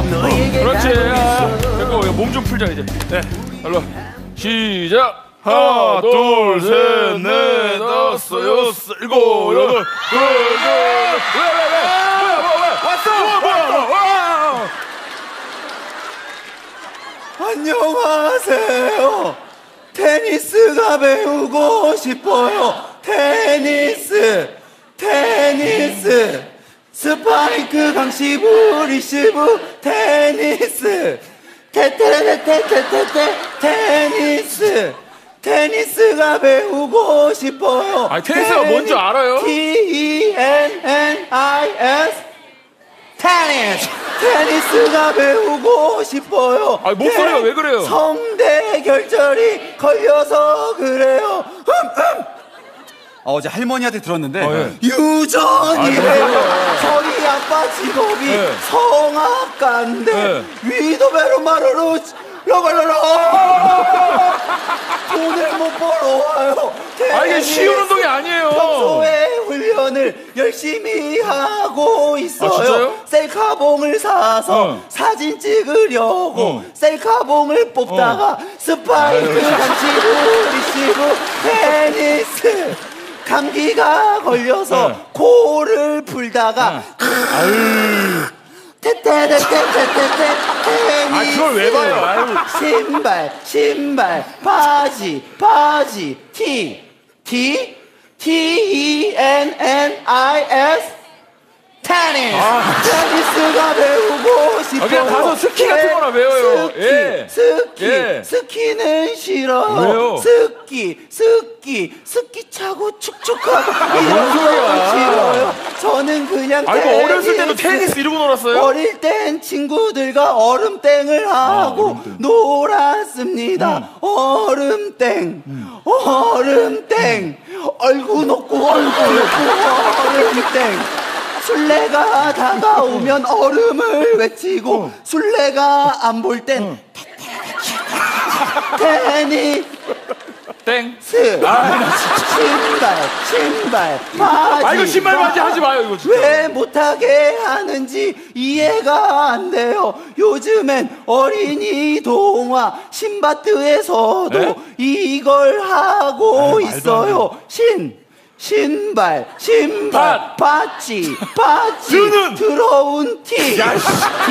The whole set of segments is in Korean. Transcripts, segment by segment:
그렇지. 됐고 몸 좀 풀자 이제. 네. 일로 시작. 하나, 둘, 셋, 넷, 다섯, 여섯, 일곱, 여덟, 왜? 왔어. 안녕하세요. 테니스가 배우고 싶어요. 테니스. 스파이크 강시부 리시브 테니스. 테니스가 배우고 싶어요. 아니 테니스가 뭔지 알아요? TENNIS 테니스가 배우고 싶어요. 아니 목소리가 왜 그래요? 성대 결절이 걸려서 그래요. 어제 할머니한테 들었는데 유전이래요. 저희 아빠 직업이 성악가인데 위도베로 마르로 러발러러 돈을 못 벌어와요. 아 이게 쉬운 운동이 아니에요. 평소에 훈련을 열심히 하고 있어요. 아, 진짜요? 셀카봉을 사서 사진 찍으려고 셀카봉을 뽑다가 스파이크 강시부 리시브 테니스 감기가 걸려서 코를 풀다가 테니스 그걸 왜 봐요? 아유. 신발 바지 TENNIS 테니스가 배우고 싶어요. 그냥 가서 스키 같은 거나 배워요. 스키는 싫어요. 왜요? 스키 차고 축축하고 이런 거 싫어요. 저는 그냥 아이고 어렸을 때도 테니스 이러고 놀았어요? 어릴 땐 친구들과 얼음땡을 하고 놀았습니다. 얼음땡 얼굴 높고 얼음땡. 술래가 다가오면 얼음을 외치고 술래가 안 볼 땐 테니스 신발 바지. 아 이거 신발 바지 하지 마요 이거 진짜. 왜 못하게 하는지 이해가 안 돼요. 요즘엔 어린이 동화 신바트에서도 이걸 하고 있어요. 신발 바지 들어온 TENNIS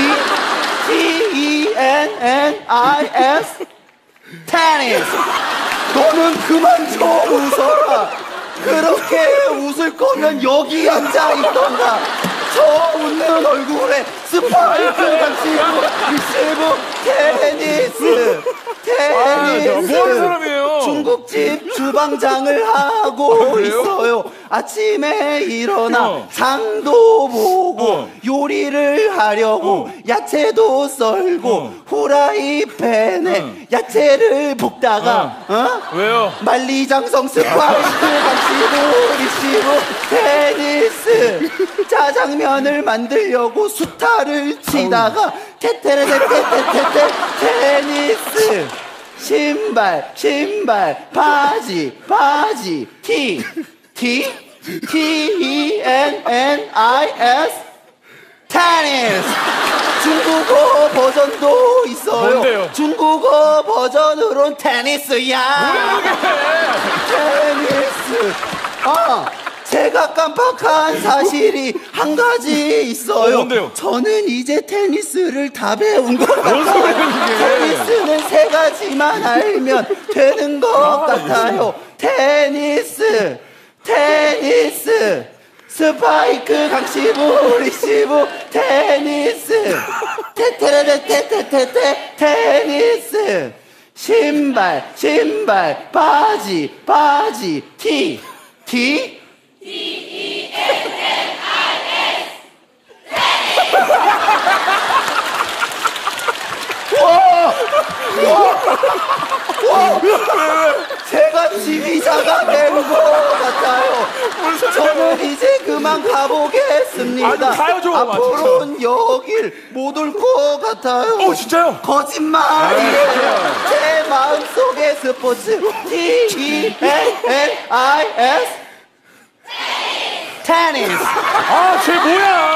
테니스. 너는 그만 좀 웃어라. 그렇게 웃을 거면 여기 앉아 있던가. 저 웃는 얼굴에 스파이크 강시부 리시브 테니스. 뭐 하는 사람이에요? 중국집 주방장을 하고 있어요. 아침에 일어나 장도 보고 요리를 하려고 야채도 썰고 후라이팬에 야채를 볶다가 왜요? 만리장성 스파이크 강시부 리시브 테니스. 짜장면을 만들려고 수타를 치다가 테니스. 신발 바지 TENNIS 테니스. 중국어 버전도 있어요. 뭔데요? 중국어 버전으론 테니스야. 테니스. 제가 깜빡한 사실이 한 가지 있어요. 뭔데요? 저는 이제 테니스를 다 배운 것 같아요. 테니스는 3가지만 알면 되는 것 같아요. 테니스 스파이크 강시부 리시브 테니스 테니스. 신발 바지 TENNIS 제가 지휘자가 된 것 같아요. 저는 이제 그만 가보겠습니다. 아니, 가요, 좀. 앞으로는 여길 못 올 것 같아요. 진짜요? 거짓말이에요. 제 마음속의 스포츠 TENNIS 테니스. 쟤 뭐야?